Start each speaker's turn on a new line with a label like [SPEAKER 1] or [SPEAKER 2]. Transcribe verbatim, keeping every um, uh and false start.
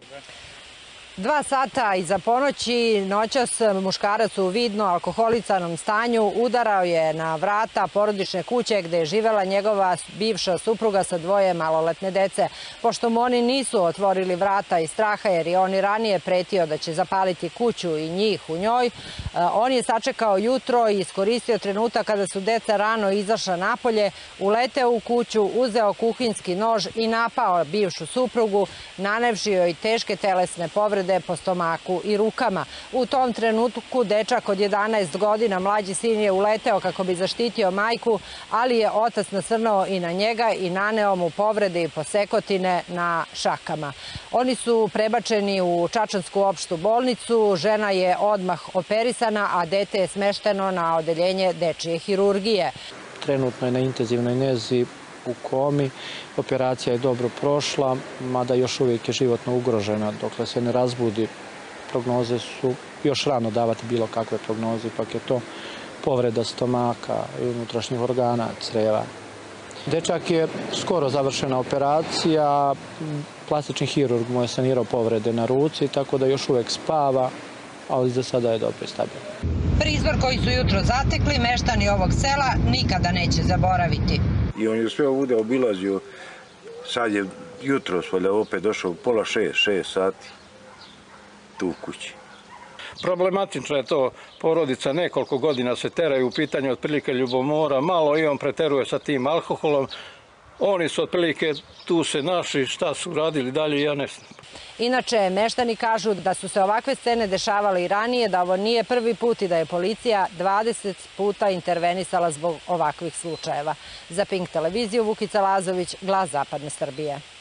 [SPEAKER 1] Dva sata iza ponoći noćas muškarac u vidno alkoholisanom stanju udarao je na vrata porodične kuće gde je živela njegova bivša supruga sa dvoje maloletne dece. Pošto mu oni nisu otvorili vrata iz straha jer je on i ranije pretio da će zapaliti kuću i njih u njoj, on je sačekao jutro i iskoristio trenutak kada su deca rano izašla napolje, uleteo u kuću, uzeo kuhinjski nož i napao bivšu suprugu, nanevši joj teške telesne povrede po stomaku i rukama. U tom trenutku dečak od jedanaest godina, mlađi sin, je uleteo kako bi zaštitio majku, ali je otac nasrnuo i na njega i naneo mu povrede i posekotine na šakama. Oni su prebačeni u Čačansku opštu bolnicu, žena je odmah operisana, a dete je smešteno na odeljenje dečije hirurgije.
[SPEAKER 2] Trenutno je na intenzivnoj nezi u komi, operacija je dobro prošla, mada još uvijek je životno ugrožena dokle se ne razbudi. Prognoze su još rano davati bilo kakve prognoze, ipak je to povreda stomaka i unutrašnjih organa, creva. Dečak je skoro završena operacija, plastični hirurg mu je sanirao povrede na ruci, tako da još uvijek spava, ali za sada je dobro i stabilno.
[SPEAKER 1] Prizor koji su jutro zatekli meštani ovog sela nikada neće zaboraviti.
[SPEAKER 3] I on je sve ovdje obilazio, sad je jutro svalja opet došao pola šest, šest sati tu u kući.
[SPEAKER 4] Problematično je to, porodica nekoliko godina se teraju u pitanju otprilike ljubomora, malo i on preteruje sa tim alkoholom. Oni su otprilike tu se našli, šta su radili dalje, ja ne znam.
[SPEAKER 1] Inače, meštani kažu da su se ovakve scene dešavale i ranije, da ovo nije prvi put i da je policija dvadeset puta intervenisala zbog ovakvih slučajeva. Za Pink televiziju, Vukica Lazović, Glas zapadne Srbije.